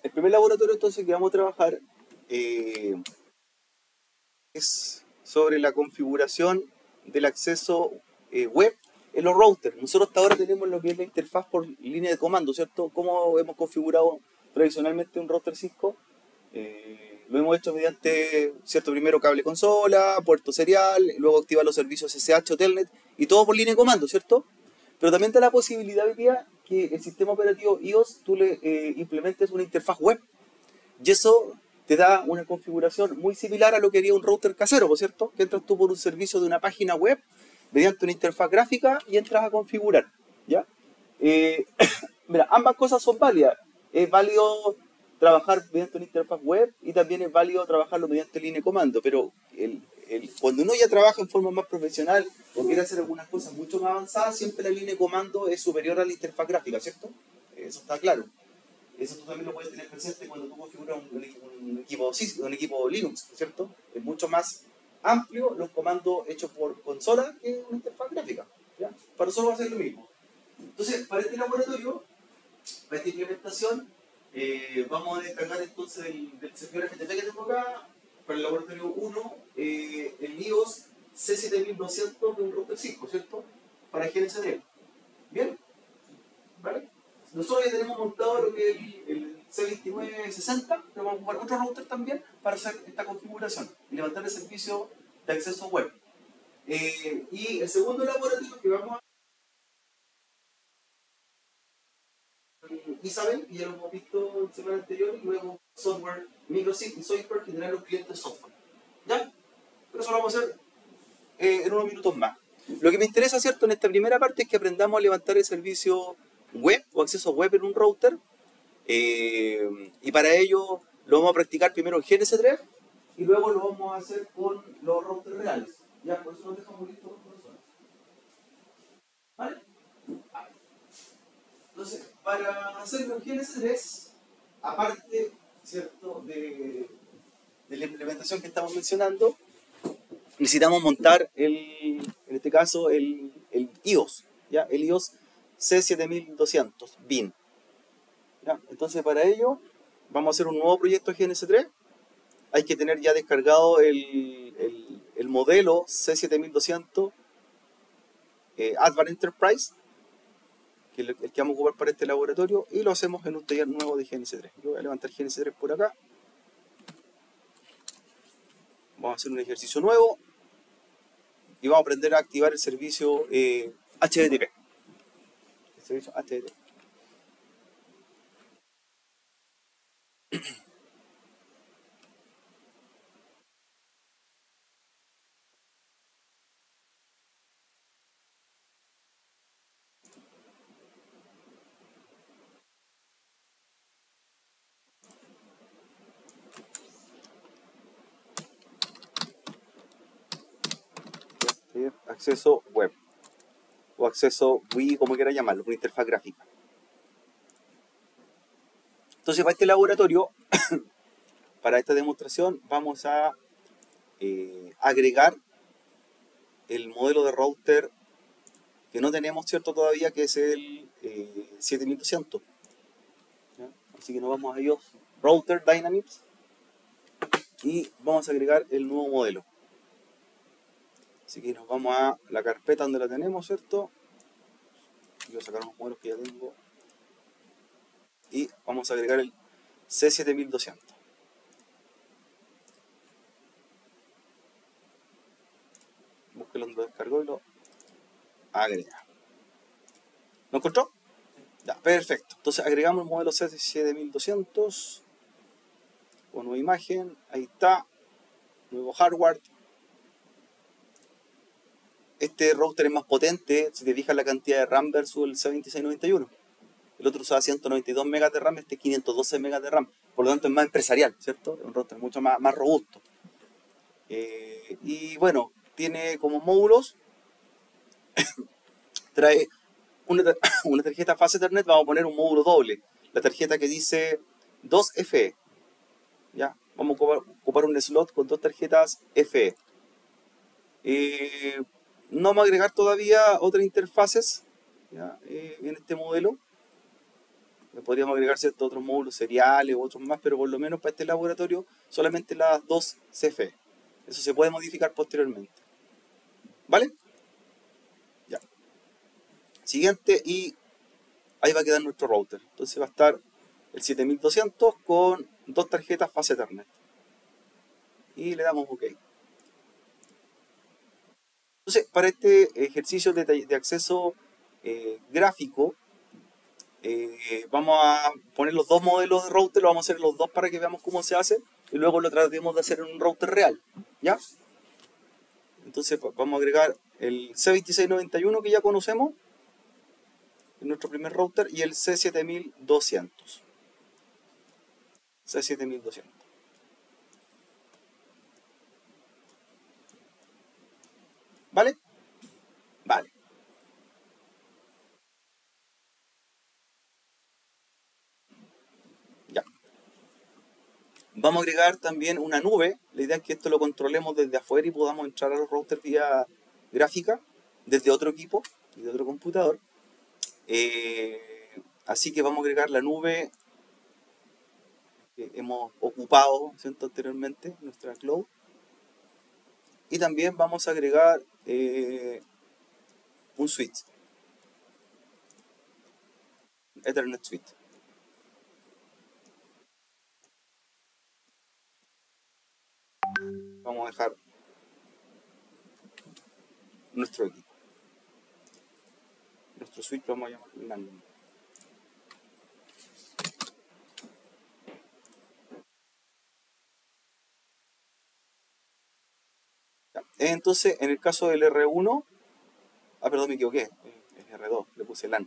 El primer laboratorio entonces que vamos a trabajar eh, es sobre la configuración del acceso web en los routers. Nosotros hasta ahora tenemos lo que es la interfaz por línea de comando, ¿cierto? ¿Cómo hemos configurado tradicionalmente un router Cisco? Lo hemos hecho mediante, ¿cierto? Primero cable consola, puerto serial, luego activar los servicios SSH o Telnet y todo por línea de comando, ¿cierto? Pero también da la posibilidad hoy día que el sistema operativo iOS tú le implementes una interfaz web y eso te da una configuración muy similar a lo que haría un router casero, ¿por cierto? Que entras tú por un servicio de una página web mediante una interfaz gráfica y entras a configurar, ¿ya? Eh, Mira, ambas cosas son válidas. Es válido trabajar mediante una interfaz web y también es válido trabajarlo mediante línea de comando, pero cuando uno ya trabaja en forma más profesional o quiere hacer algunas cosas mucho más avanzadas, siempre la línea de comando es superior a la interfaz gráfica, ¿cierto? Eso está claro. Eso tú también lo puedes tener presente cuando tú configuras un equipo Linux, ¿cierto? Es mucho más amplio los comandos hechos por consola que una interfaz gráfica, ¿ya? Para nosotros va a ser lo mismo. Entonces, para este laboratorio, para esta implementación, vamos a descargar entonces del servidor FTP que tengo acá, para el laboratorio 1, el iOS C7200 de un router Cisco, ¿cierto? Para GNCD. ¿Bien? ¿Vale? Nosotros ya tenemos montado lo que es el C2960, pero vamos a ocupar otro router también para hacer esta configuración y levantar el servicio de acceso web. Y el segundo laboratorio que vamos a Isabel, y ya lo hemos visto en semana anterior, y luego software MicroSIG y software que tendrán los clientes software. ¿Ya? Pero eso lo vamos a hacer en unos minutos más. Lo que me interesa, ¿cierto?, en esta primera parte es que aprendamos a levantar el servicio web o acceso web en un router. Y para ello lo vamos a practicar primero en GNS3 y luego lo vamos a hacer con los routers reales. Ya, por eso nos dejamos listos con eso. ¿Vale? Entonces, para hacerlo en GNS3, aparte, ¿cierto?, de la implementación que estamos mencionando, necesitamos montar en este caso el iOS, ¿ya? El iOS C7200 BIN. ¿Ya? Entonces, para ello vamos a hacer un nuevo proyecto GNS3. Hay que tener ya descargado el modelo C7200 Advanced Enterprise, que es el que vamos a ocupar para este laboratorio, y lo hacemos en un taller nuevo de GNS3. Yo voy a levantar GNS3 por acá. Vamos a hacer un ejercicio nuevo y vamos a aprender a activar el servicio HTTP. El servicio HTTP. Acceso web o acceso WI, como quiera llamarlo, con interfaz gráfica. Entonces, para este laboratorio, para esta demostración, vamos a agregar el modelo de router que no tenemos, ¿cierto?, todavía, que es el 7200. ¿Ya? Así que nos vamos a ellos, Router Dynamics, y vamos a agregar el nuevo modelo. Así que nos vamos a la carpeta donde la tenemos, ¿cierto? Voy a sacar unos modelos que ya tengo. Y vamos a agregar el C7200. Búsquelo donde lo descargó y lo agrega. ¿Lo encontró? Ya, perfecto. Entonces agregamos el modelo C7200 con nueva imagen. Ahí está. Nuevo hardware. Este router es más potente, si te fijas la cantidad de RAM versus el C2691. El otro usaba 192 megas de RAM, este 512 megas de RAM. Por lo tanto es más empresarial, ¿cierto? Es un router mucho más robusto. Y bueno, tiene como módulos, trae una tarjeta fase Ethernet. Vamos a poner un módulo doble. La tarjeta que dice 2FE. ¿Ya? Vamos a ocupar un slot con dos tarjetas FE. No vamos a agregar todavía otras interfaces, ¿ya?, en este modelo. Le podríamos agregar ciertos otros módulos seriales u otros más, pero por lo menos para este laboratorio solamente las dos CFE. Eso se puede modificar posteriormente. ¿Vale? Ya. Siguiente, y ahí va a quedar nuestro router. Entonces va a estar el 7200 con dos tarjetas fase Ethernet. Y le damos OK. Entonces, para este ejercicio de acceso gráfico, vamos a poner los dos modelos de router, lo vamos a hacer los dos para que veamos cómo se hace, y luego lo tratemos de hacer en un router real, ¿ya? Entonces vamos a agregar el C2691 que ya conocemos, en nuestro primer router, y el C7200. C7200. ¿Vale? Vale. Ya. Vamos a agregar también una nube. La idea es que esto lo controlemos desde afuera y podamos entrar a los routers vía gráfica, desde otro equipo, desde otro computador. Así que vamos a agregar la nube que hemos ocupado, ¿cierto?, anteriormente, nuestra cloud. Y también vamos a agregar un switch, Ethernet switch. Vamos a dejar nuestro equipo. Nuestro switch lo vamos a llamar LAN. Entonces, en el caso del R1, perdón, me equivoqué, es R2, le puse LAN.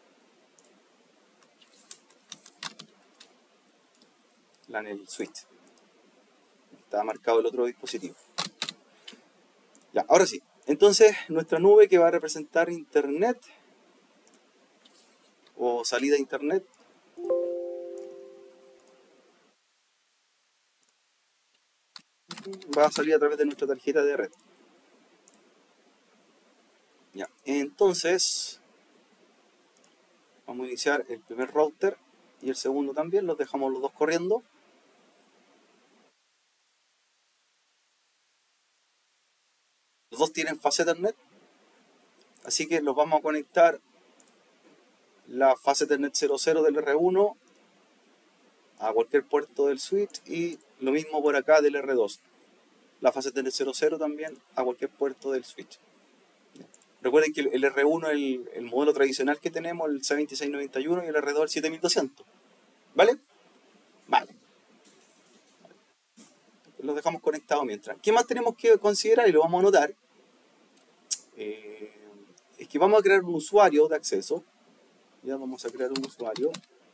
LAN el switch. Está marcado el otro dispositivo. Ya, ahora sí. Entonces, nuestra nube que va a representar internet o salida a internet va a salir a través de nuestra tarjeta de red. Ya, entonces vamos a iniciar el primer router y el segundo también, los dejamos los dos corriendo. Los dos tienen fase Ethernet, así que los vamos a conectar la fase Ethernet 00 del R1 a cualquier puerto del switch, y lo mismo por acá del R2, la fase Ethernet 00 también a cualquier puerto del switch. Recuerden que el R1 es el modelo tradicional que tenemos, el C2691, y el R2 el 7200. ¿Vale? Vale. Los dejamos conectados mientras. ¿Qué más tenemos que considerar? Y lo vamos a anotar. Es que vamos a crear un usuario de acceso. Ya vamos a crear un usuario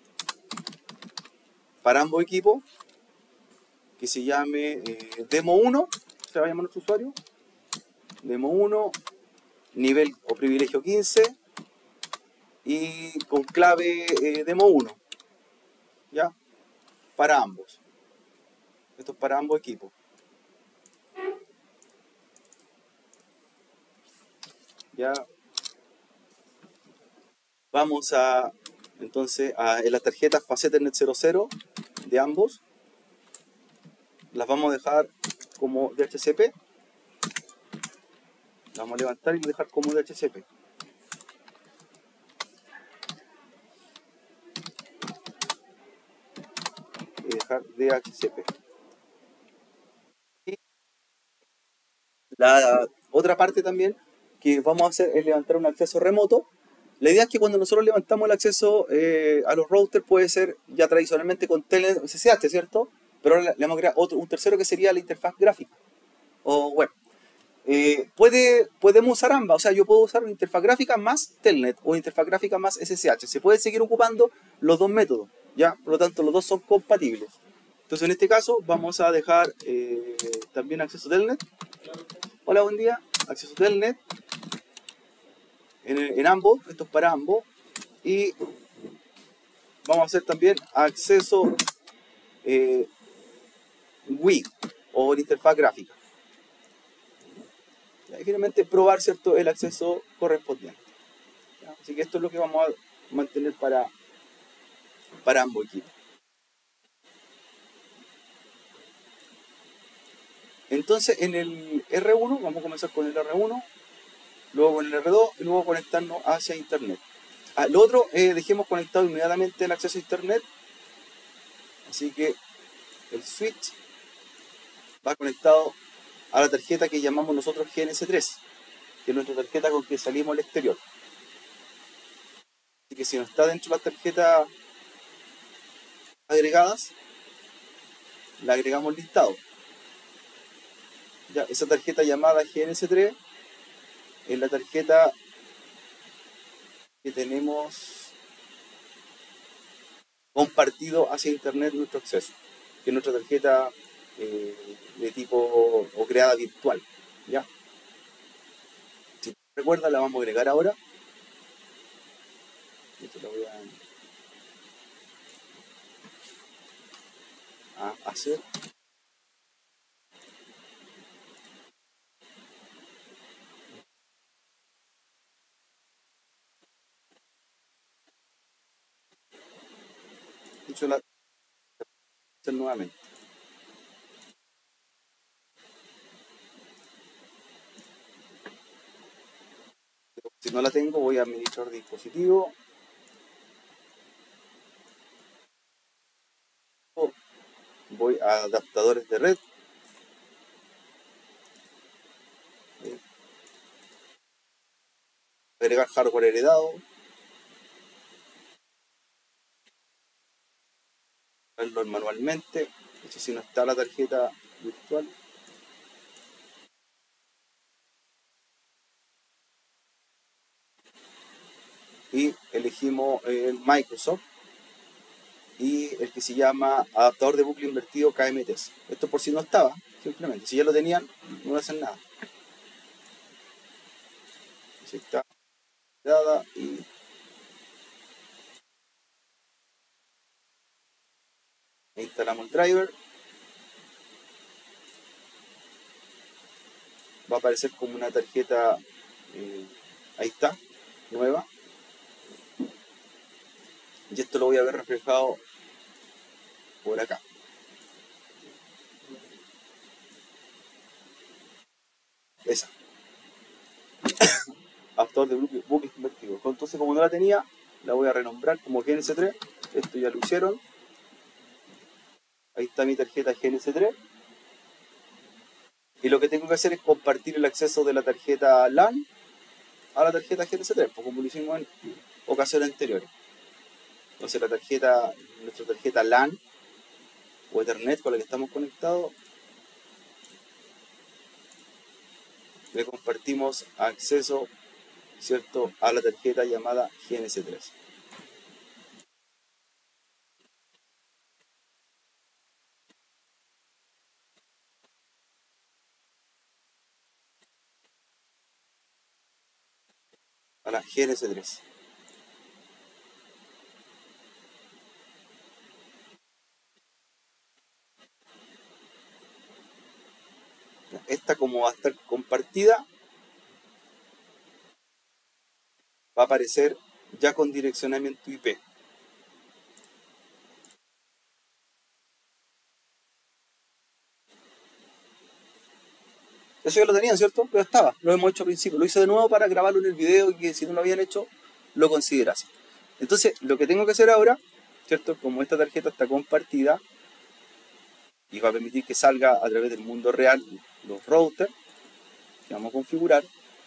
para ambos equipos que se llame Demo1. Se va a llamar nuestro usuario. Demo1, nivel o privilegio 15 y con clave Demo1. ¿Ya? Para ambos. Esto es para ambos equipos. Ya. Vamos a, entonces, en las tarjetas fase Ethernet 00 de ambos, las vamos a dejar como DHCP. Las vamos a levantar y dejar como DHCP. Y dejar DHCP. Y la otra parte también que vamos a hacer es levantar un acceso remoto. La idea es que cuando nosotros levantamos el acceso a los routers, puede ser ya tradicionalmente con Telnet SSH, ¿cierto? Pero ahora le vamos a crear un tercero que sería la interfaz gráfica o web. Podemos usar ambas, o sea, yo puedo usar una interfaz gráfica más Telnet o interfaz gráfica más SSH. Se puede seguir ocupando los dos métodos, ¿ya? Por lo tanto, los dos son compatibles. Entonces, en este caso, vamos a dejar también acceso Telnet. Hola, buen día. Acceso Telnet en ambos, esto es para ambos. Y vamos a hacer también acceso WI o interfaz gráfica. Y finalmente probar, ¿cierto?, el acceso correspondiente. ¿Ya? Así que esto es lo que vamos a mantener para para ambos equipos. Entonces en el R1, vamos a comenzar con el R1, luego con el R2 y luego conectarnos hacia Internet. Lo otro, dejemos conectado inmediatamente el acceso a Internet, así que el switch va conectado a la tarjeta que llamamos nosotros GNS3, que es nuestra tarjeta con que salimos al exterior. Así que si no está dentro de las tarjetas agregadas, la agregamos listado. Ya, esa tarjeta llamada GNS3 es la tarjeta que tenemos compartido hacia internet nuestro acceso, que es nuestra tarjeta de tipo o creada virtual. ¿Ya? Si recuerda, la vamos a agregar ahora. Esto lo voy a hacer. Dicho la hacer nuevamente. Si no la tengo, voy a administrar dispositivo. Voy a adaptadores de red. Agregar hardware heredado. Verlo manualmente. Esto si no está la tarjeta virtual. Y elegimos el Microsoft y el que se llama adaptador de bucle invertido KMTS. Esto por si no estaba, simplemente. Si ya lo tenían, no hacen nada. Así está dada y instalamos el driver. Va a aparecer como una tarjeta, ahí está, nueva. Y esto lo voy a ver reflejado por acá. Esa. Adaptador de bucle invertido. Entonces, como no la tenía, la voy a renombrar como GNS3. Esto ya lo hicieron. Ahí está mi tarjeta GNS3. Y lo que tengo que hacer es compartir el acceso de la tarjeta LAN a la tarjeta GNS3, pues como lo hicimos en ocasiones anteriores. Entonces nuestra tarjeta LAN o Ethernet con la que estamos conectados, le compartimos acceso, ¿cierto?, a la tarjeta llamada GNS3. A la GNS3. Esta, como va a estar compartida, va a aparecer ya con direccionamiento IP. Eso ya lo tenían, ¿cierto? Pero estaba, lo hemos hecho al principio. Lo hice de nuevo para grabarlo en el video y que si no lo habían hecho, lo considerase. Entonces, lo que tengo que hacer ahora, ¿cierto? Como esta tarjeta está compartida y va a permitir que salga a través del mundo real los routers que vamos a configurar,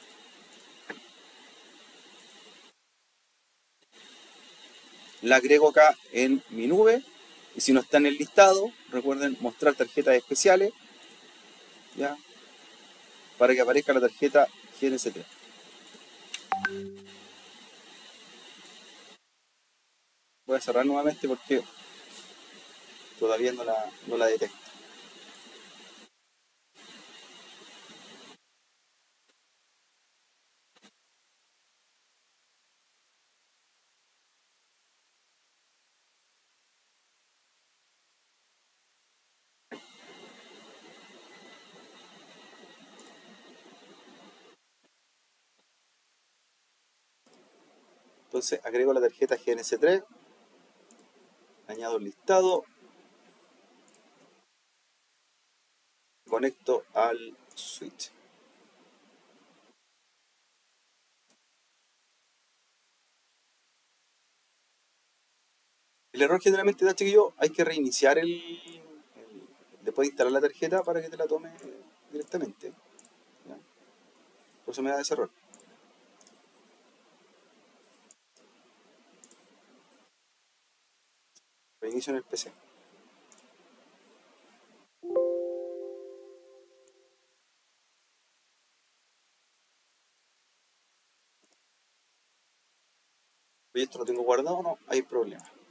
la agrego acá en mi nube. Y si no está en el listado, recuerden mostrar tarjetas especiales, ¿ya?, para que aparezca la tarjeta GNS3. Voy a cerrar nuevamente porque todavía no la detecto. Entonces agrego la tarjeta GNS3. añado el listado, conecto al switch. El error generalmente da, chiquillo, hay que reiniciar después de instalar la tarjeta para que te la tome directamente. ¿Ya? Por eso me da ese error. Reinicio en el PC. Oye, esto lo tengo guardado, no hay problema.